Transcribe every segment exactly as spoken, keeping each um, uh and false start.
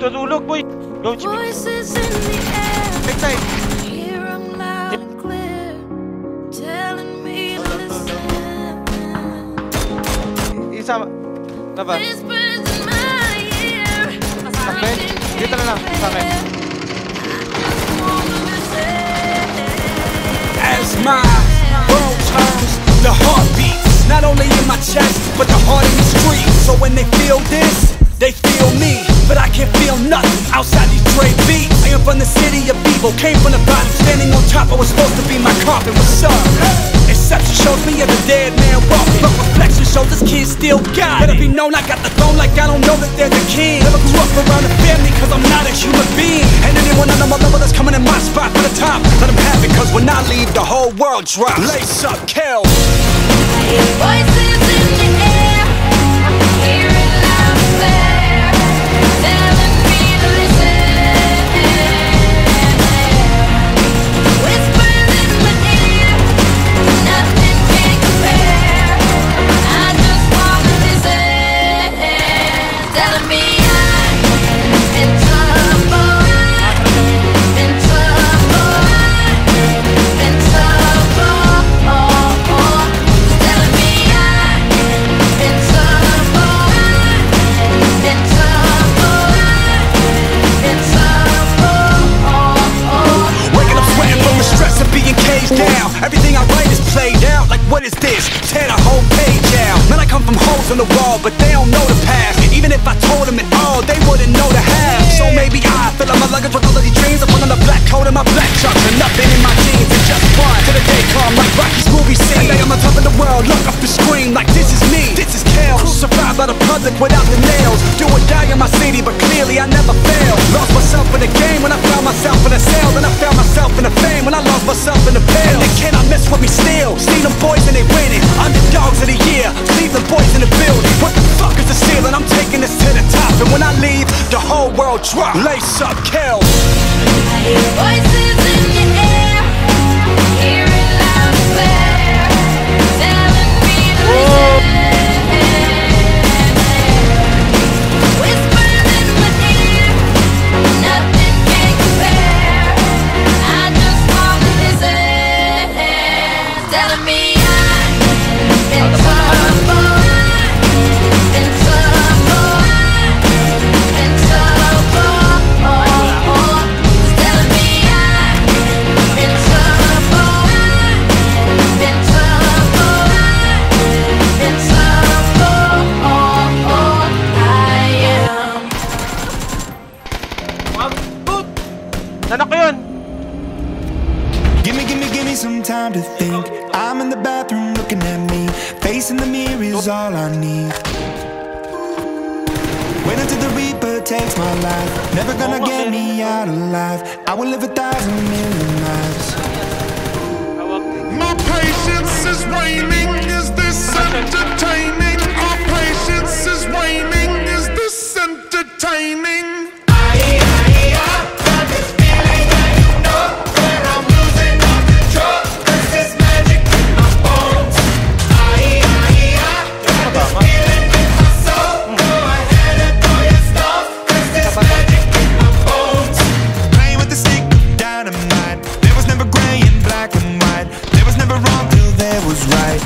Tutulog, boy. Go, Jimmy. Voices in the air. Take time. Hear 'em loud and clear, telling me to listen. Isa. Baba. Whispers in my ear. Sakben. Dito na lang. Sa akin. As my world turns, the heart beats not only in my chest, but the heart in the street. So when they feel this, they feel me, but I can't feel nothing outside these Dre beats. I am from the city of evil, came from the bottom, standing on top. I was supposed to be my coffin. What's up? Exception shows me as a dead man walking, but reflection shows this kid still got it. Let it be known I got the throne like I don't know that they're the king. Never grew up around a family cause I'm not a human being. And anyone on my level that's coming in my spot for the top, let them have it, cause when I leave the whole world drops. Lace up, kill. Voices in the air, hear it loud and clear, telling me to listen. Whispers in my ear, nothing can compare. I just wanna listen, telling me I'm in trouble, in trouble, in trouble. Telling me I'm in trouble, in trouble, in trouble. Waking up sweating from the stress of being caged down. Everything I write is played out. Like what is this? Tear the whole page out. Man, I come from holes in the wall, but they don't know the past. Even if I told them it all, they wouldn't know the half. So maybe I fill up my luggage with all of these dreams. I put on a black coat and my black chucks and nothing in my jeans. And just one till the day come like Rocky's movie scene. Today I'm on top of the world, look up and scream like this is me, this is Kel. Survived by the public without the nails. Do or die in my city, but clearly I never fail. Lost myself in the game when I found myself in a cell. Then I found myself in the fame when I lost myself in the pill. And they cannot mess with me still. See them boys and they winning. Underdogs of the year, leave the boys in the building. What the fuck is the ceiling? I'm taking this to the top. And when I leave, the whole world drop. Lace up, Kel. Voices in the air, hear it loud and clear, telling me to listen. Whispers in my ear, nothing can compare. I just wanna listen, telling me I'm in trouble, in trouble, in trouble. Telling me I'm in trouble, in trouble, in trouble. I am. Nanak ko yun. Gimme, gimme, gimme some time to think. I'm in the bathroom looking at me. Facing the mirror is all I need. Wait until the Reaper takes my life. Never gonna get me out alive. I will live a thousand million lives. My patience is waning. Is this entertaining? Our patience is waning. Is this entertaining? Playing with the stick of dynamite. There was never gray and black and white. There was never wrong till there was right.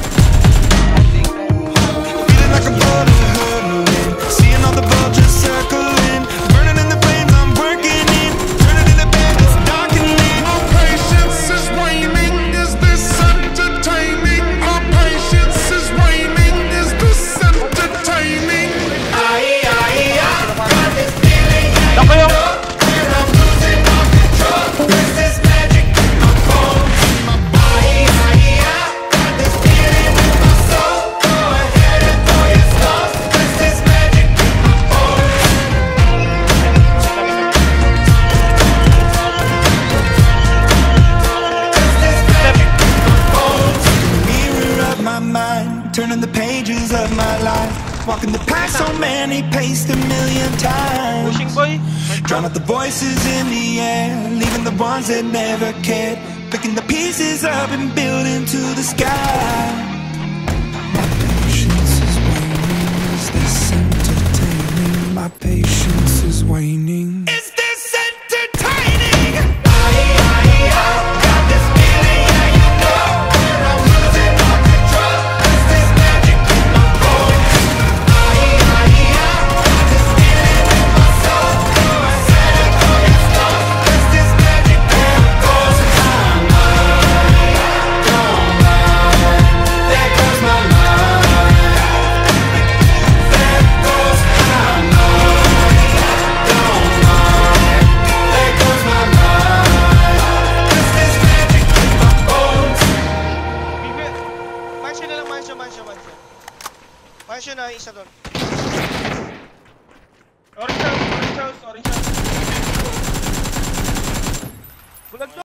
Feeling like a bullet hurtling. Seeing all the vultures circling. Burning in the flames I'm working in. Turning in the bed that's darkening. Our patience is waning. Is this entertaining? Our patience is waning. Is this entertaining? Nanak ko yun. Mirror of my mind, turning the pages of my life. Walking the path so many paced a million times. Pushing, boy. Drown out the voices in the air, leaving the ones that never cared. Picking the pieces up and building to the sky. My patience is waning. Is this entertaining? My patience is waning. house yun ah, isa doon. Orange house, orange house, orange house. Bulag